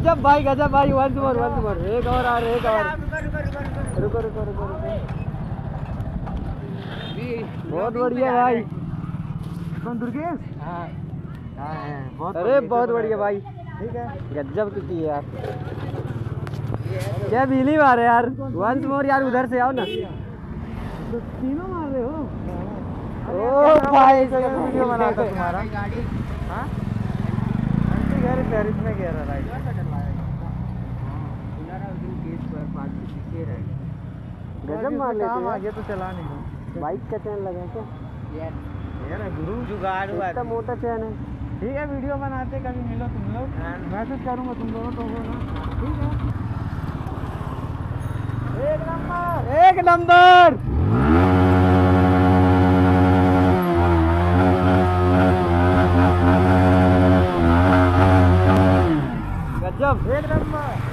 गजब भाई once more एक और आ रहा, एक और। रुको रुको रुको रुको, बहुत बढ़िया भाई। कौन दुर्गेश? हाँ बहुत अरे बहुत बढ़िया भाई, ठीक है। गजब की थी यार। क्या बिजली मारे यार, वंस मोर यार, उधर से आओ ना। तो तीनों मार रहे हो? ओ भाई वीडियो बनाता तुम्हारा। हाँ घर पेरिस में गया रहा गजब मार लेते काम हैं। आगे तो चला नहीं बाइक का चैन लगा क्या? यार गुरु जुगाड़ इतना मोटा चैन है। ठीक है, वीडियो बनाते कभी मिलो तुम लोग, मैसेज करूंगा तुम दोनों तो हो ना। ठीक है, एक नंबर एक नंबर। गजब, एक नंबर।